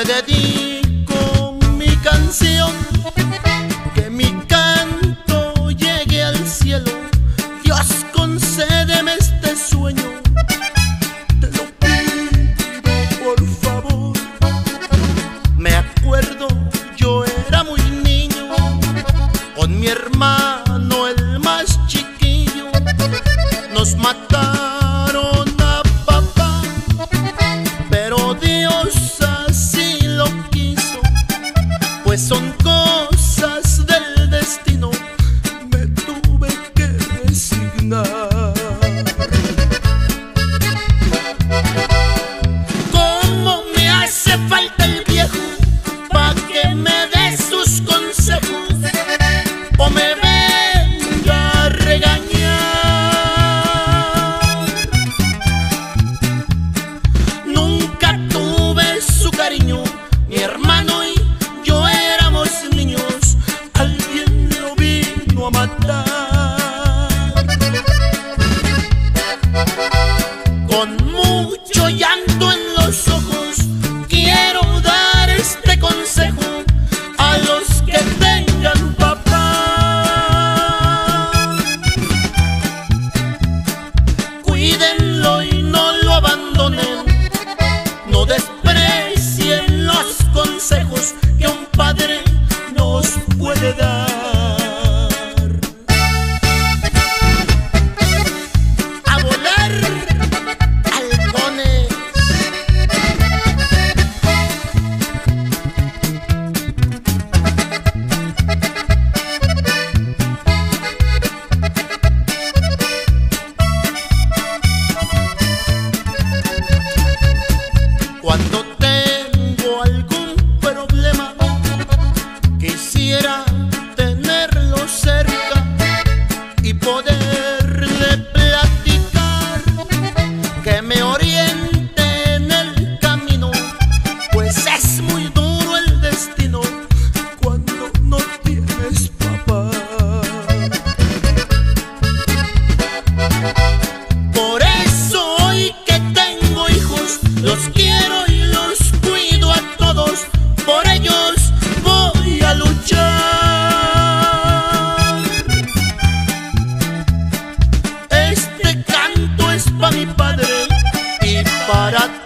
te dedico mi canción, que mi canto llegue al cielo. Dios, concédeme este sueño, te lo pido por favor. Me acuerdo, yo era muy niño, con mi hermano el más chiquillo, nos mataron a papá, pero Dios así lo quiso, pues son cosas del destino, me tuve que resignar. ¿Cómo me hace falta el viejo pa' que me dé sus consejos o me venga a regañar? Nunca tuve su cariño, mi hermano y yo éramos niños, alguien lo vino a matar. Con mucho llanto en los ojos quiero dar este consejo a los que tengan papá. Cuídenlo y no lo abandonen, no desprecien los consejos que un padre nos puede dar. A volar, halcones. Cuando tengo algún problema, quisiera tenerlo cerca y poderle platicar, que me oriente en el camino, pues es muy duro el destino cuando no tienes papá. Por eso hoy que tengo hijos, los quiero y los cuido a todos, por ellos voy a luchar. Este canto es para mi padre y para